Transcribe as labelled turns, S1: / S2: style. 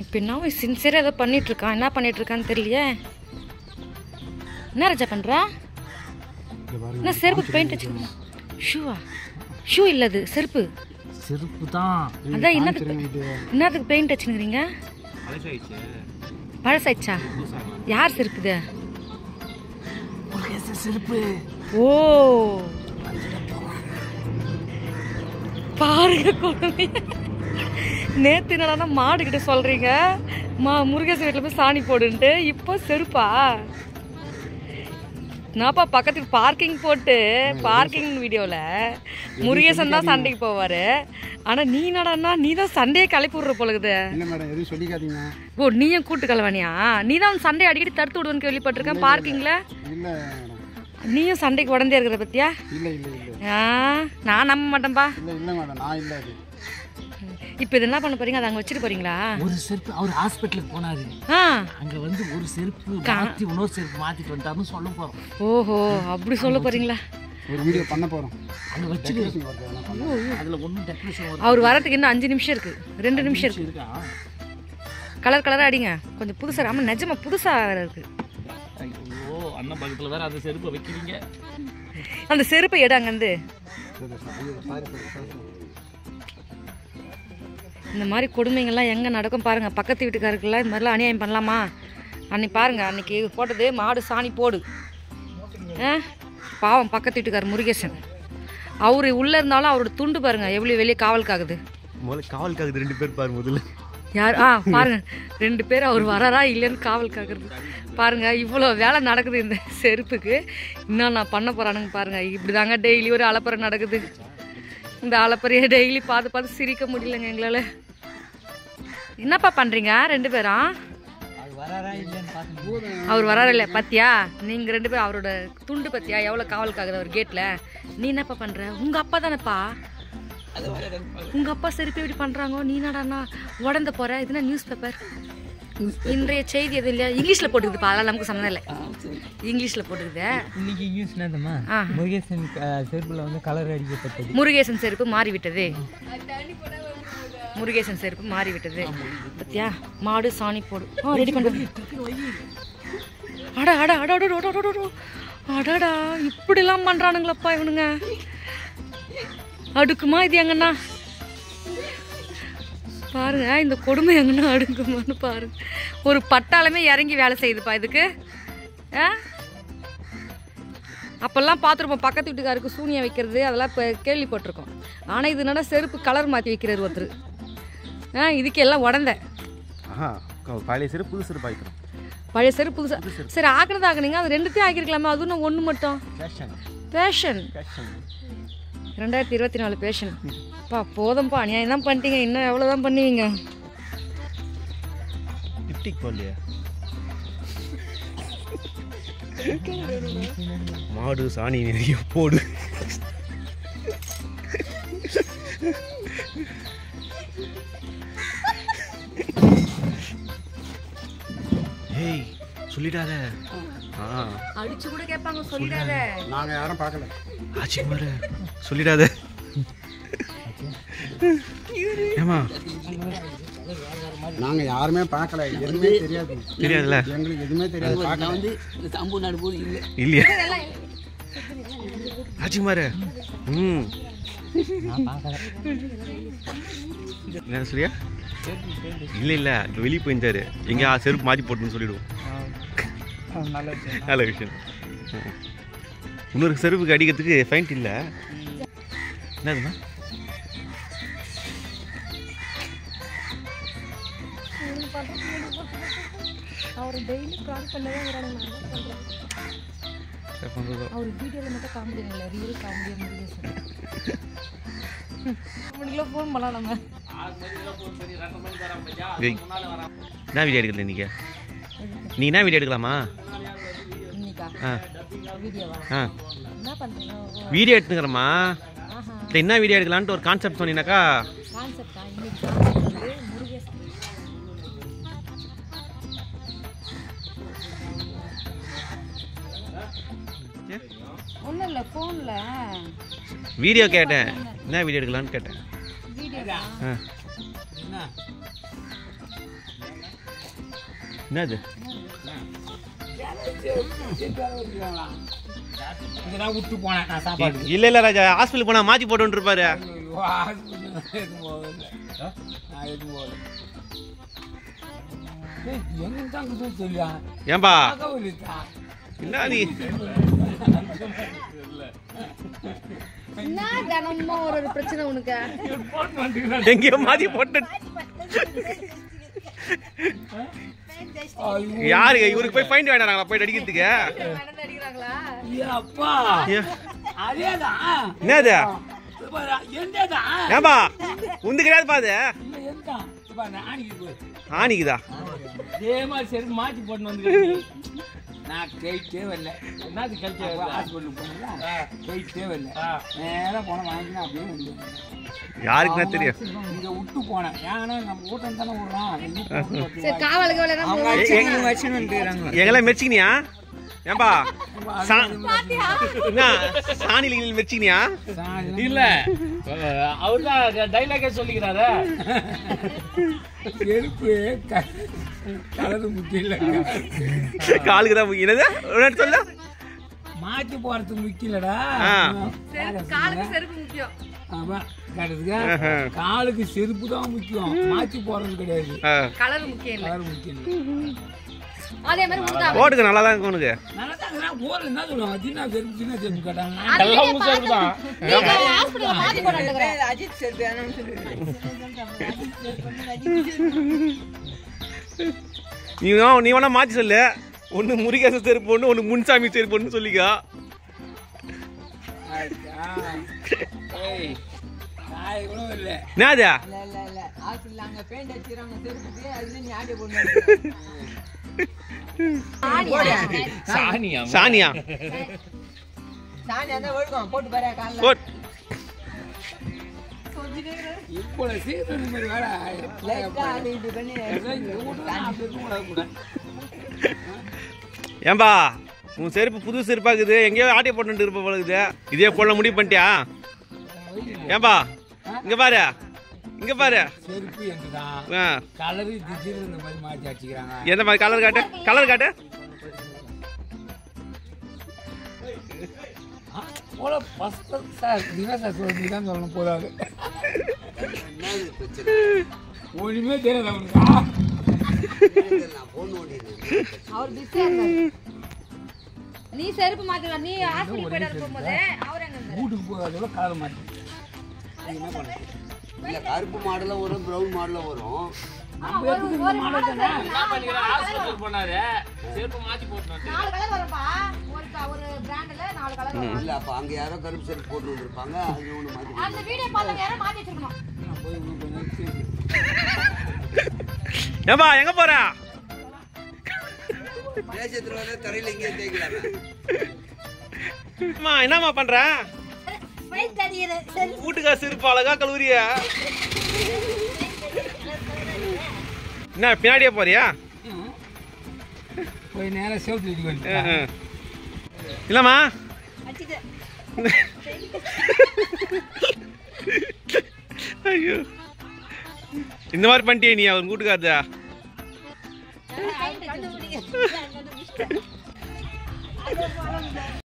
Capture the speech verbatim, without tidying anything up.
S1: இப்போ என்ன சின்சியராக ஏதோ பண்ணிகிட்ருக்கான். என்ன பண்ணிகிட்ருக்கான்னு தெரியலையே. என்ன ராஜா பண்ணுறா? என்ன செருப்பு பெயிண்ட் வச்சு? ஷூவா? ஷூ இல்லை, அது செருப்பு.
S2: செருப்பு தான்.
S1: அதான் என்னதுக்கு என்னதுக்கு பெயிண்ட் வச்சுக்கிறீங்க? பழசாயிடுச்சா? யார் செருப்புது?
S2: செருப்பு.
S1: ஓ பாருங்க கொடுமை. நேற்று என்னடா மாடு கிட்ட சொல்றீங்க மா முருகேசன் வீட்டில் போய் சாணி போடுன்ட்டு, இப்போ செருப்பா? நான்ப்பா பக்கத்துக்கு பார்க்கிங் போட்டு பார்க்கிங் வீடியோவில் முருகேசன் தான் சண்டைக்கு போவார். ஆனால் நீ என்னடான்னா நீ தான் சண்டையை கிளப்பி விட்ற போலகுது. ஓ நீயும் கூட்டு கலவானியா? நீ தான் சண்டையை அடிக்கடி தடுத்து விடுவேன்னு கேள்விப்பட்டிருக்கேன் பார்க்கிங்கில். நீயும் சண்டைக்கு உடந்தே இருக்கிற பத்தியா? நான் நம்ப மாட்டேன்பா. இப்போ இது என்ன பண்ண போறீங்க? அதை அங்கே வச்சுட்டு போறீங்களா?
S2: ஒரு செருப்பு அவர் ஹாஸ்பிட்டலுக்கு போனாரு. அங்க வந்து ஒரு செருப்பு மாத்தி இன்னொரு செருப்பு மாத்திட்டு வந்துட்டாருன்னு சொல்ல போறோம்.
S1: ஓஹோ அப்படி சொல்ல போறீங்களா?
S3: ஒரு வீடியோ பண்ண போறோம்.
S2: அங்க வச்சு அதுல ஒன்றும் டெக்கரேஷன் வரும்.
S1: அவர் வரதுக்கு இன்னும் அஞ்சு நிமிஷம் இருக்கு, ரெண்டு நிமிஷம் இருக்கு. கலர் கலராக அடிங்க கொஞ்சம் புதுசாக. ஆமாம் நிஜமா புதுசாக வேற இருக்கு.
S2: ஐயோ அண்ணன் பக்கத்தில் வேற அந்த செருப்பை வைக்கிறீங்க.
S1: அந்த செருப்பை எடு அங்கேருந்து. இந்த மாதிரி கொடுமைங்கள்லாம் எங்கே நடக்கும் பாருங்கள். பக்கத்து வீட்டுக்காருக்கெல்லாம் இந்த மாதிரிலாம் அநியாயம் பண்ணலாமா? அன்னைக்கு பாருங்கள், அன்றைக்கி போட்டது மாடு சாணி போடு. ஆ பாவம் பக்கத்து வீட்டுக்கார் முருகேசன். அவர் உள்ளே இருந்தாலும் அவரோட துண்டு பாருங்கள் எவ்வளோ வெளியே காவலுக்காகுது.
S3: முதல்ல காவலுக்காகுது ரெண்டு பேர் பாரு. முதல்ல
S1: யார்? ஆ பாருங்க ரெண்டு பேர் அவர் வராரா இல்லைன்னு காவலுக்காகிறது. பாருங்க இவ்வளோ வேலை நடக்குது இந்த செருப்புக்கு. இன்னும் நான் பண்ண போகிறானுங்க பாருங்கள். இப்படி தாங்க டெய்லி ஒரு அலப்பறை நடக்குது. இந்த அலப்பறையை டெய்லி பார்த்து பார்த்து சிரிக்க முடியலங்க எங்களால். என்னப்பா பண்ணுறீங்க ரெண்டு பேரும்? அவர் வராரா இல்லை பத்தியா? நீங்கள் ரெண்டு பேரும் அவரோட துண்டு பத்தியா எவ்வளோ காவலுக்காகுது அவர் கேட்டில். நீ என்னப்பா பண்ணுற? உங்கள் அப்பா தானேப்பா. உங்கள் அப்பா செருப்பு எப்படி பண்ணுறாங்க? நீ என்னடாண்ணா உடந்த போகிற? இதுனா நியூஸ் பேப்பர் இன்றைய செய்தி எதுவும் இல்லையா? இங்கிலீஷில் போட்டுக்குதுப்பா. அதெல்லாம் நமக்கு சம்மந்தம் இல்லை. இங்கிலீஷில் போட்டுக்குது.
S4: இன்னைக்கு நியூஸ் என்னதுமா? முருகேசன் செருப்பில் வந்து கலர் அடிக்கப்பட்டது.
S1: முருகேசன் செருப்பு மாறிவிட்டது. முருகேசன் செருப்பு மாறிவிட்டது பத்தியா? மாடு சாணி போடு. ஆ ரெடி பண்ணுறது. அடா அடா அடா அடா அடாடா இப்படிலாம் பண்ணுறானுங்களப்பா இவனுங்க. அடுக்குமா இது எங்கன்னா பாருங்க. இந்த கொடுமை எங்கன்னா அடுக்குமான்னு பாருங்க. ஒரு பட்டாளமே இறங்கி வேலை செய்யுதுப்பா இதுக்கு. ஆ அப்போல்லாம் பார்த்துருப்போம் பக்கத்து வீட்டுக்காருக்கு சூனியம் வைக்கிறது, அதெல்லாம் இப்போ கேள்விப்பட்டிருக்கோம். ஆனால் இது என்னடா செருப்பு கலர் மாற்றி வைக்கிறார் ஒருத்தர். ஆ இதுக்கு எல்லாம் உடந்த
S3: பழைய செருப்பு புது செருப்பு ஆகிக்கிறோம்.
S1: பழைய செருப்பு புதுசாக சரி ஆக்கினது ஆக்குனீங்க. அது ரெண்டுத்தையும் ஆக்கிருக்கலாமா? அதுவும் நான் ஒன்று மட்டும். பேஷன் ரெண்டாயிரத்தி இருபத்தி நாலு பேஷன். பா போதும்ப்பா அநியாயம் தான் பண்ணிட்டீங்க. இன்னும் எவ்வளோதான் பண்ணுவீங்க?
S3: மாடு சாணி நிறைய போடு. ஏய் சொல்லிடாத.
S1: அடிச்சு கூட கேட்பாங்க சொல்லிடாத.
S3: நாங்க யாரும் பார்க்கல. ஆச்சி மாரு சொல்லிடாத. ஏமா நாங்க யாருமே பார்க்கல. எதுவுமே தெரியாது. தெரியாதுல எங்களுக்கு எதுவுமே தெரியாது. நான் வந்து இந்த சம்பு நாடு போது இல்ல இல்லையா ஆச்சி மாரு? ம் நான் பார்க்கல. என்ன சொல்றியா? இல்லை இல்லை வெளியே போயிருந்தாரு. எங்கே செருப்பு மாற்றி போட்டுன்னு சொல்லிவிடுவோம். நல்ல விஷயம். இன்னொரு செருப்புக்கு அடிக்கிறதுக்கு ஃபைண்ட் இல்லை. என்னதுண்ணா?
S1: அவர் டெய்லி கால் பண்ணவே வராங்க. அவர் வீடியோவில் மட்டும் காமெடிங்களா? ரியல் காமெடியாக முடியும். முடியல ஃபோன் பண்ணலாம் நம்ம.
S3: என்ன வீடியோ எடுக்கல இன்னைக்கு? நீ என்ன வீடியோ எடுக்கலாமா? ஆ ஆ வீடியோ எடுத்துக்கிறேம்மா. இல்லை என்ன வீடியோ எடுக்கலான்ட்டு ஒரு கான்செப்ட் சொன்னீங்கன்னாக்கா.
S1: ஒன்றும் இல்லை ஃபோனில்
S3: வீடியோ கேட்டேன். என்ன வீடியோ எடுக்கலான்னு கேட்டேன்.
S1: வீடியோ
S3: ஆ என்னது
S2: இதெல்லாம் விட்டு போனேன் நான் சாப்பாடு.
S3: இல்ல இல்ல ராஜா, ஹாஸ்பிட்டல் போனா மாத்தி போட்டு இருப்பாரு. ஏன்பா என்ன நீ
S1: என்ன தினமும் ஒரு ஒரு பிரச்சனை உனக்கு?
S3: எங்கேயோ மாத்தி போட்டு யாரு இவருக்கு போய் ஃபைன் வேண்டாங்களா போய் அடிக்கிறதுக்கு? என்னது ஏன்பா உந்து கிடையாது பாது ஆணிக்குதா?
S2: மாத்தி போட்டு வந்து நான் கைட்டே வரல. என்னது கழிச்சு ஹாஸ்பிட்டலுக்கு போனேன், கைட்டே வரல. நேராக போன வாங்கினா அப்படியே வந்து
S3: யாருக்கு தெரியும்
S2: இங்க விட்டு போனேன். ஏன்னா நம்ம கூட்டம் தானே விடுறோம்.
S3: எங்கெல்லாம் மெச்சிக்கினியா? ஏன்பா சாணில மெச்சிக்கினியா?
S2: இல்ல அவர்தான் டைலாகே சொல்லிக்கிறாரு. செருப்பு கலரு முக்கியம் இல்ல,
S3: காலுக்கு தான் முக்கியம். சொல்ல
S2: மாத்தி போறதுக்கு முக்கியலடா,
S1: செருப்பு முக்கியம்.
S2: காலுக்கு செருப்பு தான் முக்கியம், மாத்தி போறது கிடையாது.
S1: கலர் முக்கியம் இல்ல,
S2: கலர் முக்கியம் இல்ல.
S3: ஓடுக்கு நல்லா தான் இருக்கும் உனக்கு.
S2: என்ன சொல்லுவாங்க, சின்ன செருப்பு சின்ன செருப்பு கேட்டாங்க.
S4: அஜித் செருப்பு
S3: நீ நீ வேணா மாத்தி சொல்லு. ஒண்ணு முருகேசன் செருப்பு ஒண்ணு, ஒண்ணு முன்சாமி செருப்பு ஒண்ணு சொல்லிக்கா. என்னது சானியா? சானியா ஏன்பா உன் செருப்பு புது செருப்பாக்குது, எங்கேயோ ஆட்டிய போட்டு இருப்ப போலக்குது. இதே போல முடிவு பண்ணிட்டியா? ஏன்பா இங்க பாரு, இங்க பாரு.
S2: செருப்பு என்றுதான் கலரு திடீர்னு இந்த மாதிரி மாத்தி அடிச்சுக்கிறாங்க.
S3: எந்த மாதிரி கலர் காட்டு, கலர் காட்டு.
S2: போல ஃபர்ஸ்ட் சார் தினசா சொல்லி தான் சொல்லணும் போதாது. ஒண்ணுமே தெரியாது அவனுக்கு.
S1: அவர் பிஸியா இருக்காரு. நீ செருப்பு மாத்திர, நீ ஹாஸ்பிடல் போயிட்டு போகும்போது அவர் எங்க இருந்தாரு?
S2: வீட்டுக்கு போகாதோட கலர் மாத்தி என்ன பண்ண?
S5: இல்ல கருப்பு மாடல வரும், பிரவுன் மாடல வரும்.
S2: நம்ம எதுக்கு இந்த மாடல் தானே என்ன பண்ணிக்கிறா? ஹாஸ்பிடல் போனாரு செருப்பு மாத்தி போட்டுனாரு.
S1: நாலு கலர் வரப்பா, ஒரு ஒரு பிராண்ட்ல நாலு கலர் வரும்.
S5: இல்ல அப்ப அங்க யாரோ கருப்பு செருப்பு போட்டு வந்திருப்பாங்க, அது ஒண்ணு மாத்தி.
S1: அந்த வீடியோ பார்த்தா யாரோ மாத்தி வச்சிருக்கணும்.
S2: நான் போய் இன்னும் கொஞ்சம் நேரம்
S3: ஏம்பா எங்க போற?
S5: தேசத்துல வர தரையில எங்க தேய்க்கலாமே.
S3: அம்மா என்னம்மா பண்ற? வீட்டுக்கா செருப்பு அழகா கழுவுறிய? என்ன பின்னாடியே போறியா?
S2: போய் நேரம் சேஃப்டி அடிக்க
S3: இல்லம்மா ஐயோ இந்த மாதிரி பண்ணிட்டியே நீ அவர் வீட்டுக்காரதா?